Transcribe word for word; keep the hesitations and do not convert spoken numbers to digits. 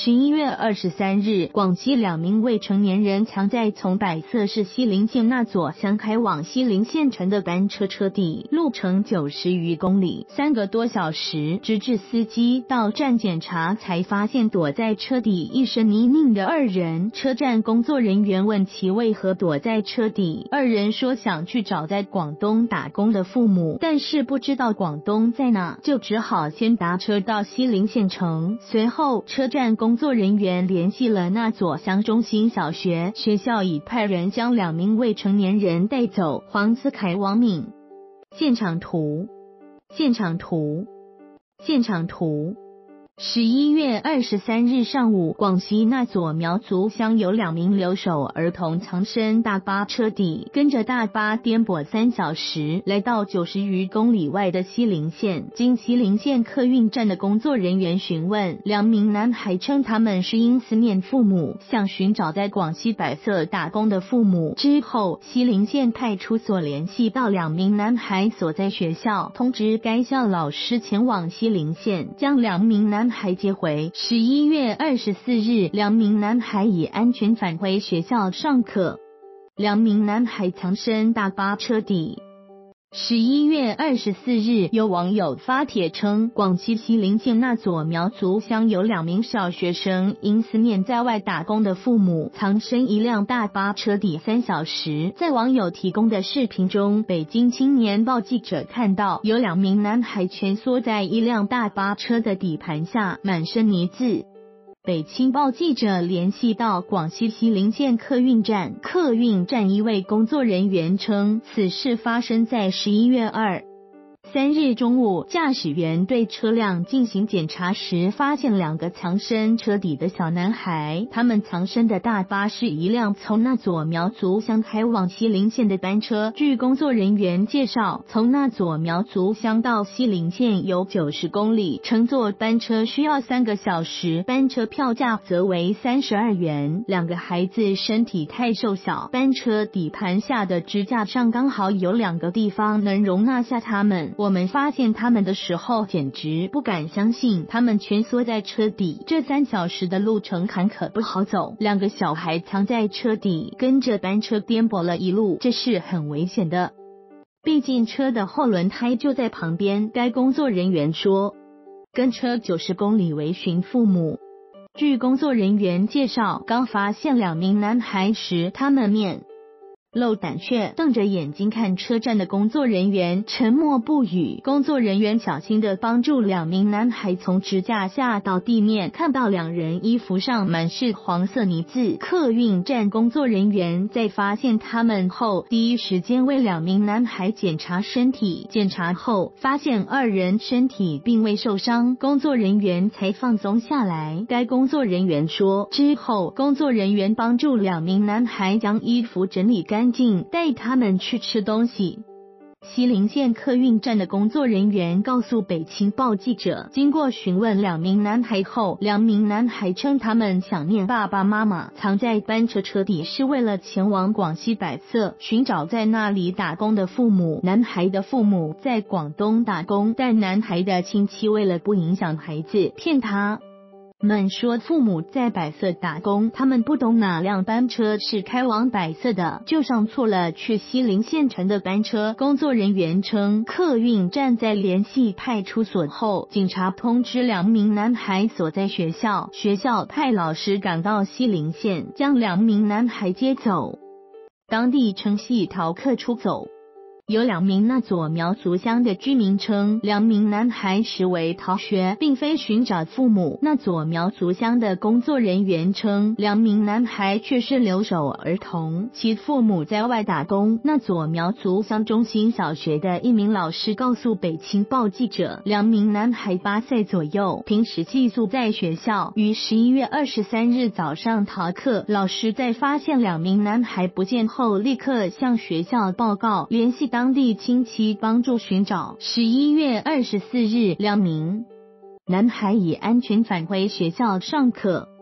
十一月二十三日，广西两名未成年人藏在从百色市西陵县那左乡开往西陵县城的班车车底，路程九十余公里，三个多小时，直至司机到站检查，才发现躲在车底一身泥泞的二人。车站工作人员问其为何躲在车底，二人说想去找在广东打工的父母，但是不知道广东在哪，就只好先搭车到西陵县城。随后车站工作人员联系了那左乡中心小学，学校已派人将两名未成年人带走。黄思凯、王敏。现场图，现场图，现场图。十一月二十三日上午，广西那左苗族乡有两名留守儿童藏身大巴车底，跟着大巴颠簸三小时，来到九十余公里外的西陵县。经西陵县客运站的工作人员询问，两名男孩称他们是因思念父母，想寻找在广西百色打工的父母。之后，西陵县派出所联系到两名男孩所在学校，通知该校老师前往西陵县，将两名男孩接回。十一月二十四日，两名男孩已安全返回学校上课。两名男孩藏身大巴车底。十一月二十四日，有网友发帖称，广西西陵县那左苗族乡有两名小学生因思念在外打工的父母，藏身一辆大巴车底三小时。在网友提供的视频中，北京青年报记者看到有两名男孩蜷缩在一辆大巴车的底盘下，满身泥渍。北青报记者联系到广西西陵县客运站，客运站一位工作人员称，此事发生在十一月二十三日中午，驾驶员对车辆进行检查时，发现两个藏身车底的小男孩。他们藏身的大巴是一辆从那左苗族乡开往西陵县的班车。据工作人员介绍，从那左苗族乡到西陵县有九十公里，乘坐班车需要三个小时，班车票价则为三十二元。两个孩子身体太瘦小，班车底盘下的支架上刚好有两个地方能容纳下他们。我们发现他们的时候，简直不敢相信，他们蜷缩在车底，这三小时的路程坎坷不好走，两个小孩藏在车底，跟着班车颠簸了一路，这是很危险的。毕竟车的后轮胎就在旁边。该工作人员说，跟车九十公里为寻父母。据工作人员介绍，刚发现两名男孩时，他们面露胆怯，瞪着眼睛看车站的工作人员，沉默不语。工作人员小心地帮助两名男孩从支架下到地面，看到两人衣服上满是黄色泥渍。客运站工作人员在发现他们后，第一时间为两名男孩检查身体，检查后发现二人身体并未受伤，工作人员才放松下来。该工作人员说，之后工作人员帮助两名男孩将衣服整理干净，带他们去吃东西。西陵县客运站的工作人员告诉北青报记者，经过询问两名男孩后，两名男孩称他们想念爸爸妈妈，藏在班车车底是为了前往广西百色寻找在那里打工的父母。男孩的父母在广东打工，但男孩的亲戚为了不影响孩子，骗他们说父母在百色打工，他们不懂哪辆班车是开往百色的，就上错了去西陵县城的班车。工作人员称，客运站在联系派出所后，警察通知两名男孩所在学校，学校派老师赶到西陵县，将两名男孩接走。当地称系逃课出走。有两名那左苗族乡的居民称，两名男孩实为逃学，并非寻找父母。那左苗族乡的工作人员称，两名男孩却是留守儿童，其父母在外打工。那左苗族乡中心小学的一名老师告诉北青报记者，两名男孩八岁左右，平时寄宿在学校，于十一月二十三日早上逃课。老师在发现两名男孩不见后，立刻向学校报告，联系当地亲戚帮助寻找。十一月二十四日，两名男孩已安全返回学校上课。